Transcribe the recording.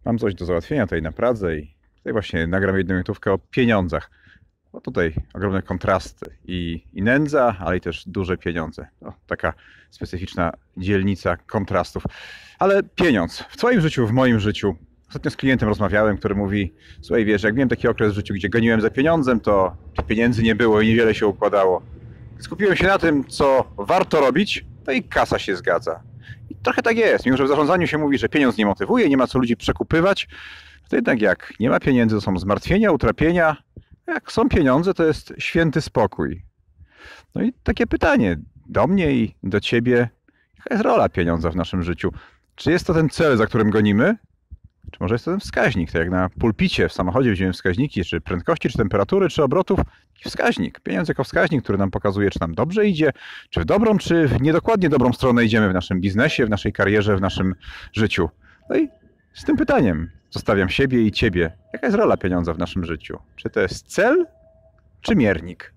Mam coś do załatwienia tutaj na Pradze i tutaj właśnie nagram jedną minutówkę o pieniądzach. Bo tutaj ogromne kontrasty i nędza, ale i też duże pieniądze. To taka specyficzna dzielnica kontrastów. Ale pieniądz w twoim życiu, w moim życiu. Ostatnio z klientem rozmawiałem, który mówi: słuchaj, wiesz, jak miałem taki okres w życiu, gdzie goniłem za pieniądzem, to pieniędzy nie było i niewiele się układało. Skupiłem się na tym, co warto robić, to i kasa się zgadza. I trochę tak jest. Mimo że w zarządzaniu się mówi, że pieniądz nie motywuje, nie ma co ludzi przekupywać, to jednak jak nie ma pieniędzy, to są zmartwienia, utrapienia. Jak są pieniądze, to jest święty spokój. No i takie pytanie do mnie i do ciebie. Jaka jest rola pieniądza w naszym życiu? Czy jest to ten cel, za którym gonimy? Czy może jest to ten wskaźnik? Tak jak na pulpicie w samochodzie widzimy wskaźniki, czy prędkości, czy temperatury, czy obrotów. Taki wskaźnik. Pieniądz jako wskaźnik, który nam pokazuje, czy nam dobrze idzie, czy w dobrą, czy w niedokładnie dobrą stronę idziemy w naszym biznesie, w naszej karierze, w naszym życiu. No i z tym pytaniem zostawiam siebie i ciebie. Jaka jest rola pieniądza w naszym życiu? Czy to jest cel, czy miernik?